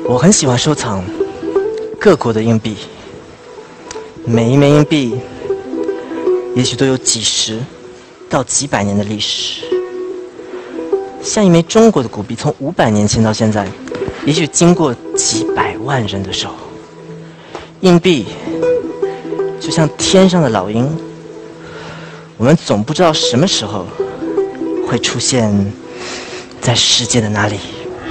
我很喜欢收藏各国的硬币，每一枚硬币也许都有几十到几百年的历史。像一枚中国的古币，从500年前到现在，也许经过几百万人的手。硬币就像天上的老鹰，我们总不知道什么时候会出现在世界的哪里。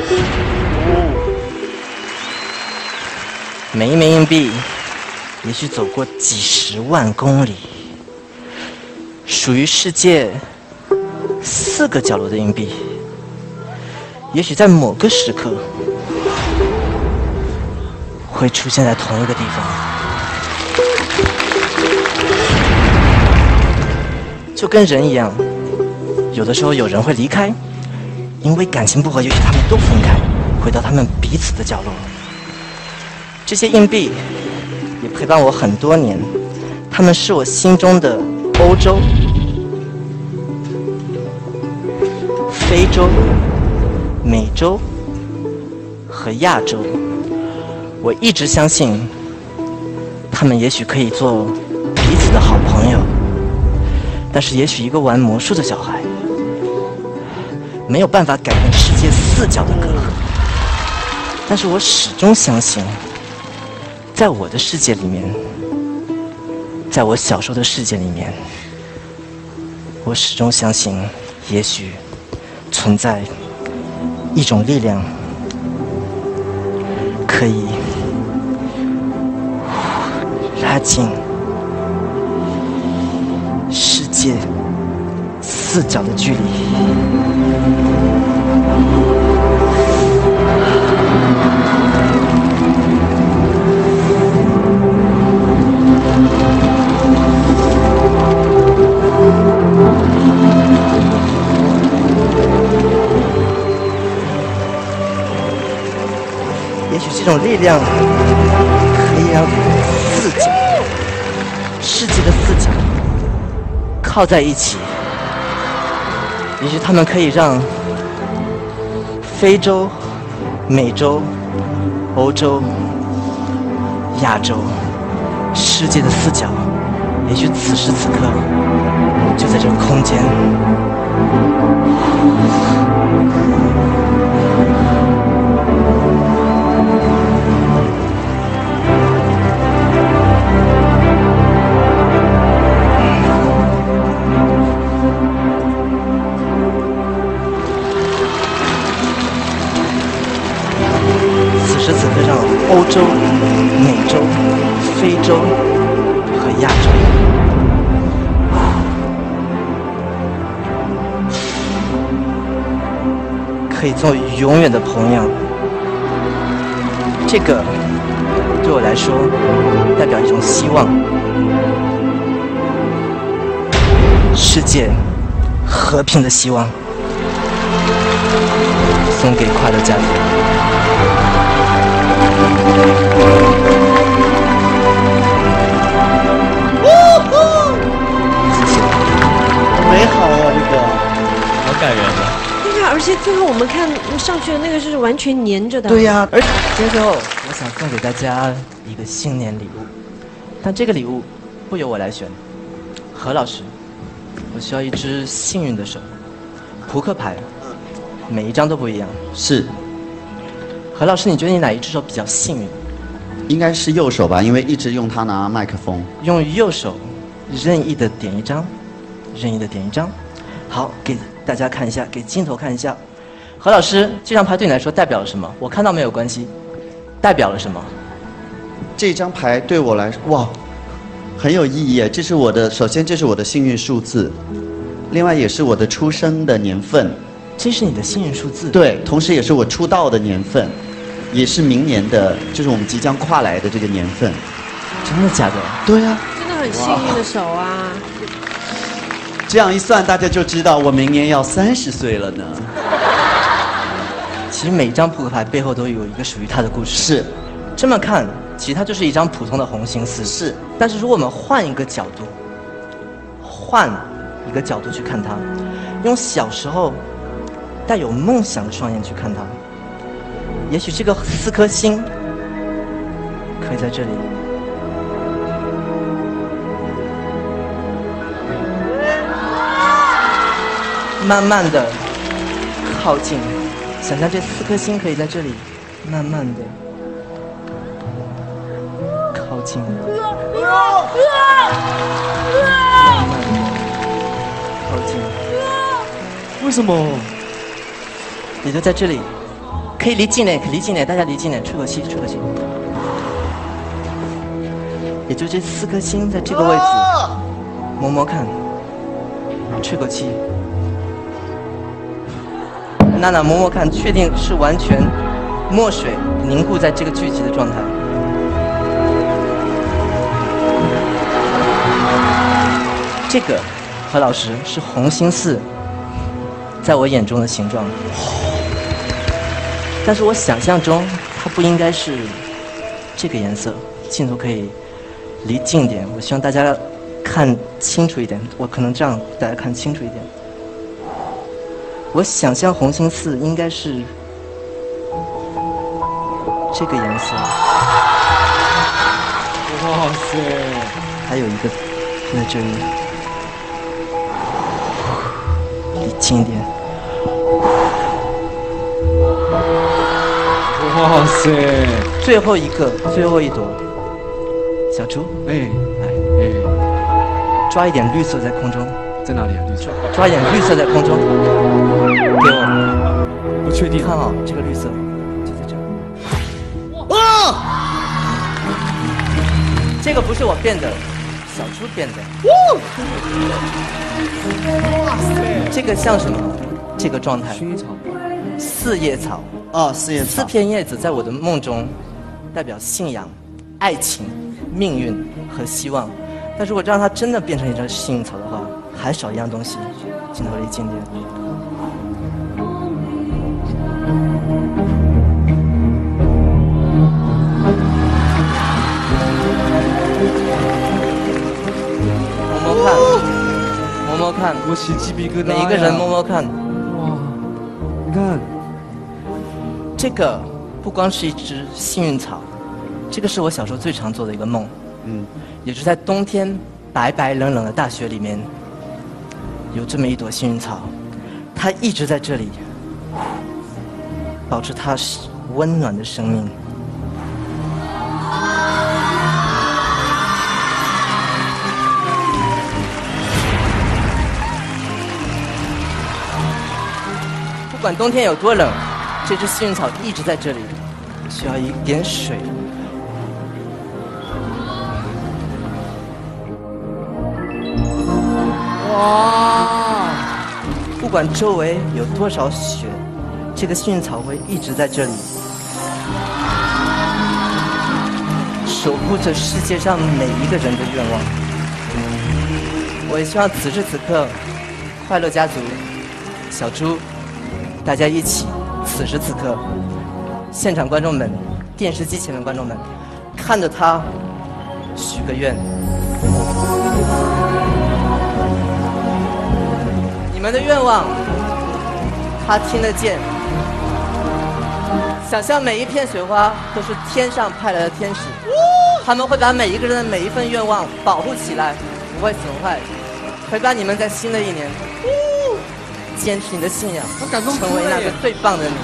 每一枚硬币也许走过几十万公里，属于世界4个角落的硬币，也许在某个时刻会出现在同一个地方。就跟人一样，有的时候有人会离开，因为感情不合，也许他们都分开，回到他们彼此的角落。这些硬币也陪伴我很多年，他们是我心中的欧洲、非洲、美洲和亚洲。我一直相信，他们也许可以做彼此的好朋友，但是也许一个玩魔术的小孩没有办法改变世界4角的隔阂。但是我始终相信，在我的世界里面，在我小时候的世界里面，我始终相信，也许存在一种力量，可以拉近世界4角的距离。也许这种力量可以让4角，世界的4角靠在一起。也许他们可以让非洲、美洲、欧洲、亚洲，世界的4角，也许此时此刻就在这个空间。此时此刻，让欧洲、美洲、非洲和亚洲可以做永远的朋友。这个对我来说代表一种希望，世界和平的希望，送给快乐家族。 美好啊，这个好感人啊！ 对呀，而且最后我们看上去的那个是完全粘着的。 对呀，而今天最后，我想送给大家一个新年礼物，但这个礼物不由我来选。何老师，我需要一只幸运的手，扑克牌，每一张都不一样。 是， 何老师，你觉得你哪一只手比较幸运？ 应该是右手吧，因为一直用它拿麦克风。 用右手任意的点一张，任意的点一张。好，给大家看一下，给镜头看一下。何老师，这张牌对你来说代表了什么？我看到没有关系，代表了什么？ 这张牌对我来说，哇，很有意义。这是我的，首先这是我的幸运数字，另外也是我的出生的年份。 这是你的幸运数字？ 对，同时也是我出道的年份，也是明年的，就是我们即将跨来的这个年份。 真的假的？ 对啊， 真的很幸运的手啊！ 这样一算，大家就知道我明年要30岁了呢。 其实每张扑克牌背后都有一个属于它的故事。 是， 这么看，其实它就是一张普通的红心四。 是， 但是如果我们换一个角度，去看它，用小时候带有梦想的双眼去看它， 也许这个4颗星可以在这里。慢慢的靠近，想象这4颗星可以在这里慢慢的靠近，慢慢的靠近。 为什么？ 也就在这里，可以离近点，可以离近点，大家离近点，吹口气，吹口气。也就这4颗星在这个位置，摸摸看，吹口气。娜娜摸摸看，确定是完全墨水凝固在这个聚集的状态。这个何老师是红星4在我眼中的形状，但是我想象中它不应该是这个颜色。镜头可以离近点，我希望大家看清楚一点，我可能这样大家看清楚一点。我想象红星4应该是这个颜色。 哇塞！ 还有一个就在这里，离近一点。 哇塞！ 最后一个，最后一朵，小猪， 哎来， 哎， 抓一点绿色在空中， 在哪里啊？绿色？ 抓一点绿色在空中，给我。 不确定。 看好这个绿色，就在这儿。这个不是我变的，小猪变的。 哇塞！ 这个像什么？这个状态。 薰衣草。 4叶草。 哦，4叶草。 4片叶子在我的梦中，代表信仰、爱情、命运和希望。但如果让它真的变成一张幸运草的话，还少一样东西。镜头离近点。摸摸看，摸摸看， 我起鸡皮疙瘩呀。 每一个人摸摸看。 哇，你看， 这个不光是一只幸运草，这个是我小时候最常做的一个梦。也是在冬天白白冷冷的大雪里面，有这么一朵幸运草，它一直在这里，保持它温暖的生命。不管冬天有多冷，这只幸运草一直在这里，需要一点水。 哇！ 不管周围有多少雪，这个幸运草会一直在这里，守护着世界上每一个人的愿望。我也希望此时此刻，快乐家族、小猪，大家一起，此时此刻，现场观众们、电视机前面观众们，看着他许个愿。你们的愿望，他听得见。想象每一片雪花都是天上派来的天使，他们会把每一个人的每一份愿望保护起来，不会损坏，陪伴你们在新的一年，坚持你的信仰，成为那个最棒的你。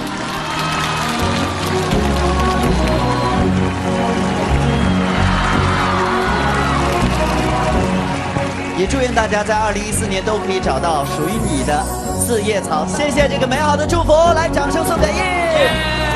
也祝愿大家在2014年都可以找到属于你的4叶草。谢谢这个美好的祝福，来，掌声送给叶。